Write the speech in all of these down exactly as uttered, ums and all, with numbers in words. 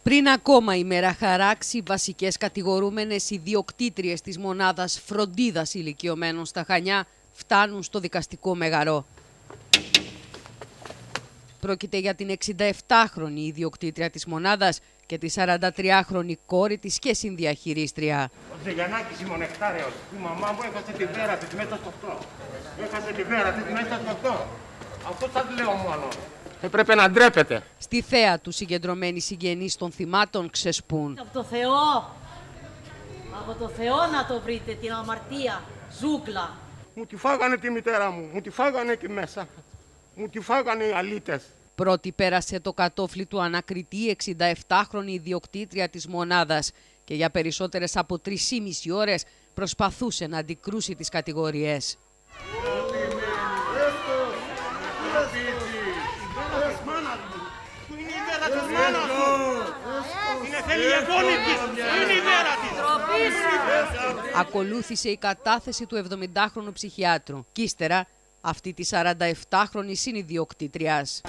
Πριν ακόμα η μέρα χαράξει, βασικές κατηγορούμενες ιδιοκτήτριες της μονάδας φροντίδας ηλικιωμένων στα Χανιά φτάνουν στο δικαστικό μεγαρό. Πρόκειται για την εξηνταεφτάχρονη ιδιοκτήτρια της μονάδας και τη σαραντατριάχρονη κόρη της και συνδιαχειρίστρια. Ο Ζεγιαννάκης η μονεκτάρεως. Η μαμά μου έχασε την πέρα της μέσα στο αυτό. Έχασε την πέρα της μέσα στο αυτό. Αυτό σας λέω μόνο. Έπρεπε να ντρέπετε. Στη θέα του συγκεντρωμένοι συγγενείς των θυμάτων ξεσπούν. Από το Θεό, από το Θεό να το βρείτε την αμαρτία, ζούκλα. Μου τη φάγανε τη μητέρα μου, μου τη φάγανε εκεί μέσα. Μου τη φάγανε οι αλήτες. Πρώτη πέρασε το κατόφλι του ανακριτή η εξηνταεφτάχρονη ιδιοκτήτρια της μονάδας και για περισσότερες από τρεις και μισή ώρες προσπαθούσε να αντικρούσει τις κατηγορίες. Ακολούθησε η κατάθεση του εβδομηντάχρονου ψυχιάτρου και ύστερα αυτή της σαρανταεφτάχρονης συνιδιοκτήτριας.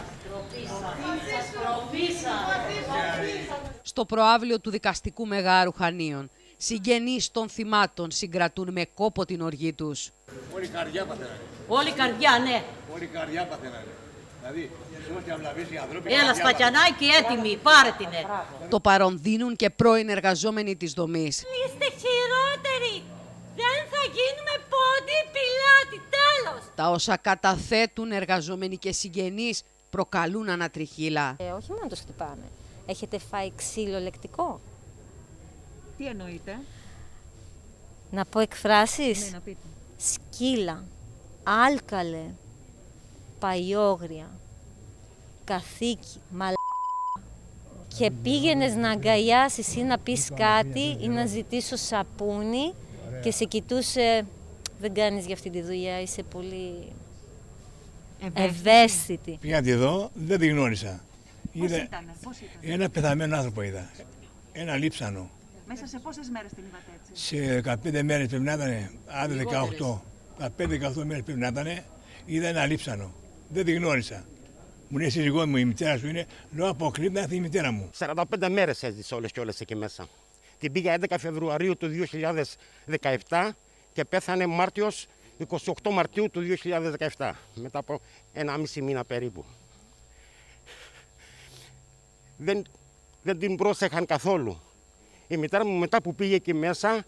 Στο προαύλιο του δικαστικού μεγάρου Χανίων, συγγενείς των θυμάτων συγκρατούν με κόπο την οργή τους. Όλη καρδιά πατέρα. Όλη καρδιά, ναι. Όλη καρδιά πατέρα. Δηλαδή, οι άνθρωποι. Έλα σπατιανάκι έτοιμη, πάρε την. Το παρόν δίνουν και πρώην εργαζόμενοι της δομής. Είστε χειρότεροι. Δεν θα γίνουμε πόντι πιλάτη, τέλος. Τα όσα καταθέτουν εργαζόμενοι και συγγενείς προκαλούν ανατριχύλα. Ε, όχι μόνο τους χτυπάνε. Έχετε φάει ξύλο λεκτικό? Τι εννοείτε? Να πω εκφράσεις? Ναι, να πείτε. Σκύλα, άλκαλε, παϊόγρια, καθήκη, μαλ... Και πήγαινες να αγκαλιάσεις ή να πεις κάτι ή να ζητήσω σαπούνι και σε κοιτούσε, δεν κάνεις για αυτή τη δουλειά, είσαι πολύ ευαίσθητη. Πήγα να τη δω, δεν τη γνώρισα. Πώς Είδα... ήταν, πώς ήταν? Ένα πεθαμένο άνθρωπο είδα, ένα λείψανο. Μέσα σε πόσες μέρες την είδατε έτσι? Σε δεκαπέντε μέρες πρέπει να ήταν, άντε δεκαοκτώ. δεκαπέντε δεκαοκτώ μέρες πρέπει να ήταν, είδα ένα λείψανο. Δεν τη γνώρισα. Μου λέει σύζυγό μου, η μητέρα σου είναι, λέω αποκλείται να έρθει η μητέρα μου. σαράντα πέντε μέρες έζησε όλες και όλες εκεί μέσα. Την πήγα έντεκα Φεβρουαρίου του δύο χιλιάδες δεκαεπτά και πέθανε Μάρτιος εικοστή ογδόη Μαρτίου του δύο χιλιάδες δεκαεπτά, μετά από ένα μισή μήνα περίπου. Δεν, δεν την πρόσεχαν καθόλου. Η μητέρα μου μετά που πήγε εκεί μέσα,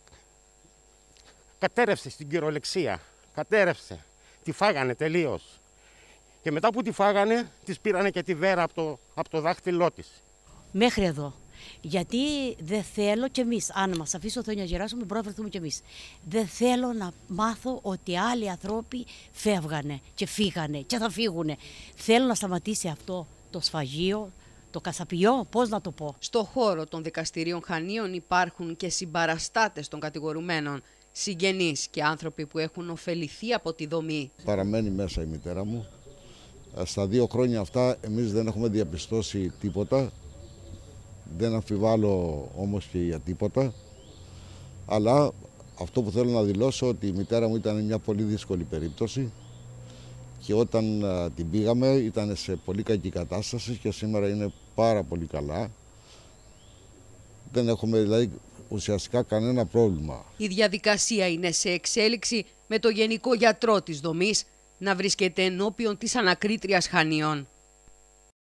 κατέρευσε στην κυριολεξία. Κατέρευσε. Τη φάγανε τελείως. Και μετά που τη φάγανε, της πήρανε και τη βέρα από το, από το δάχτυλό της. Μέχρι εδώ. Γιατί δεν θέλω κι εμείς, αν μας αφήσει ο Θεός να γεράσουμε, μπορούμε να βρεθούμε κι εμείς. Δεν θέλω να μάθω ότι άλλοι ανθρώποι φεύγανε και φύγανε και θα φύγουνε. Θέλω να σταματήσει αυτό το σφαγείο, το κασαπιό, πώς να το πω. Στο χώρο των δικαστηρίων Χανίων υπάρχουν και συμπαραστάτες των κατηγορουμένων, συγγενείς και άνθρωποι που έχουν ωφεληθεί από τη δομή. Παραμένει μέσα η μητέρα μου. Στα δύο χρόνια αυτά εμείς δεν έχουμε διαπιστώσει τίποτα. Δεν αμφιβάλλω όμως και για τίποτα. Αλλά αυτό που θέλω να δηλώσω ότι η μητέρα μου ήταν μια πολύ δύσκολη περίπτωση και όταν α, την πήγαμε ήταν σε πολύ κακή κατάσταση και σήμερα είναι πάρα πολύ καλά. Δεν έχουμε δηλαδή ουσιαστικά κανένα πρόβλημα. Η διαδικασία είναι σε εξέλιξη με το Γενικό Γιατρό της δομής να βρίσκεται ενώπιον της ανακρίτριας Χανίων.